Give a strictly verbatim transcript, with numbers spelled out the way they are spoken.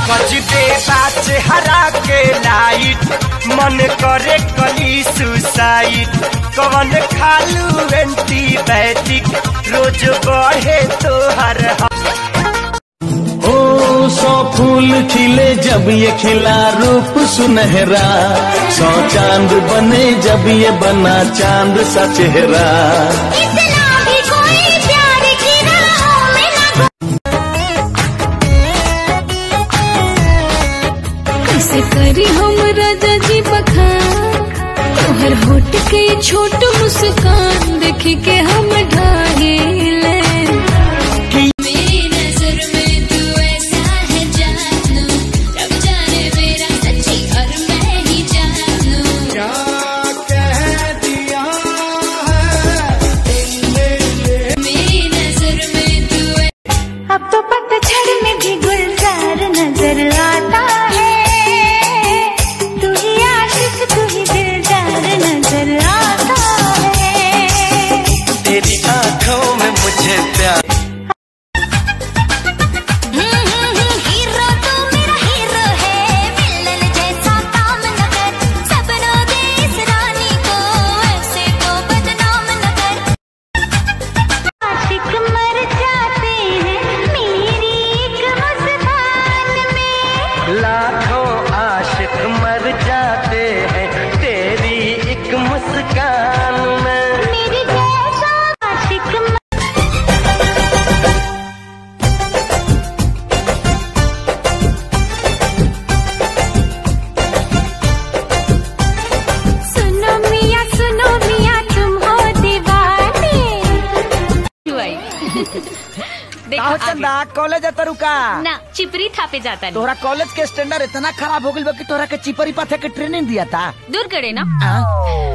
गजबे बात हरा के लाइट मन करे कली सुसाइड कवन खालू एंटीबायोटिक रोज बढ़े तो हर ओ सौ फूल खिले जब ये खिला रूप सुनहरा सौ चांद बने जब ये बना चांद सा चेहरा। कैसे करी हम राजा जी बखान तोहर होठ के छोट मुस्कान देख के हम ढाहिले। मेरी नजर में तू ऐसा है जानू रब जाने मेरा सच्ची और मैं ही जानू। क्या कह दिया है मेरी नजर में तू अब तो पतझड़ में भी गुलजार नजर आता है। तेरी आँखों में मुझे प्यार हीरो तू मेरा हीरो है विलन जैसा काम न कर सपनों दे इस रानी को ऐसे तो बदनाम न कर। आशिक मर जाते हैं मेरी एक मुस्कान में लाखों आशिक मर जाते हैं तेरी एक मुस्कान में। चंदा कॉलेज तरुका ना चिपरी थापे जाता नहीं। तोहरा कॉलेज के स्टैंडर्ड इतना खराब हो गई कि तोहरा के चिपरी पाथे के ट्रेनिंग दिया था। दूर करे ना। आ?